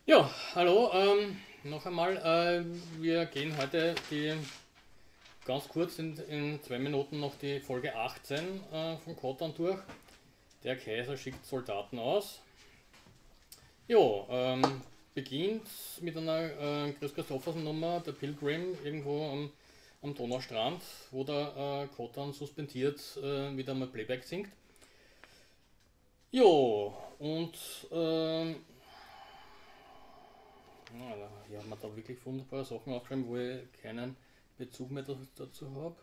Ja, hallo, noch einmal. Wir gehen heute ganz kurz in 2 Minuten noch die Folge 18 von Kotan durch. Der Kaiser schickt Soldaten aus. Jo, beginnt mit einer Chris Christoffersen Nummer, der Pilgrim, irgendwo am Donaustrand, wo der Kotan suspendiert wieder mal Playback singt. Jo, und hier haben wir da wirklich wunderbare Sachen aufgeschrieben, wo ich keinen Bezug mehr dazu habe.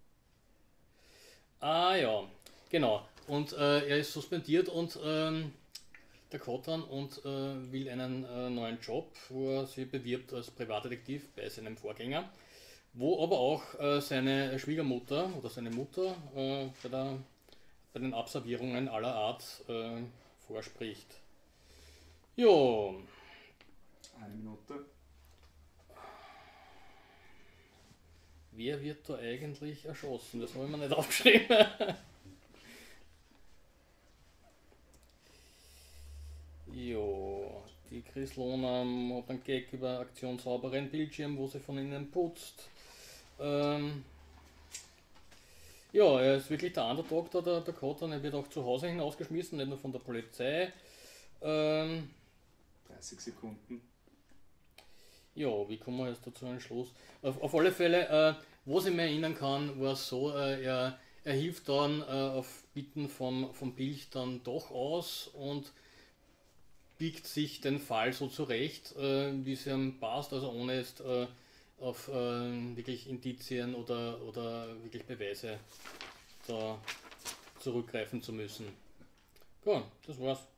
Ah ja, genau. Und er ist suspendiert und der Kotan und will einen neuen Job, wo er sich bewirbt als Privatdetektiv bei seinem Vorgänger, wo aber auch seine Schwiegermutter oder seine Mutter bei den Abservierungen aller Art vorspricht. Jo, Eine Minute. wer wird da eigentlich erschossen? Das habe ich mir nicht aufgeschrieben. Jo, die Chris Lohner hat einen Gag über Aktion sauberen Bildschirm, wo sie von innen putzt. Ähm, ja, er ist wirklich der Underdog da, der Kotan. Er wird auch zu Hause hinausgeschmissen, nicht nur von der Polizei. Ähm, 30 Sekunden. ja, wie kommen wir jetzt dazu einen Schluss? Auf alle Fälle, was ich mir erinnern kann, war es so, er hilft dann auf Bitten vom Bild dann doch aus und biegt sich den Fall so zurecht, wie es ihm passt, also ohne jetzt auf wirklich Indizien oder wirklich Beweise da zurückgreifen zu müssen. Gut, das war's.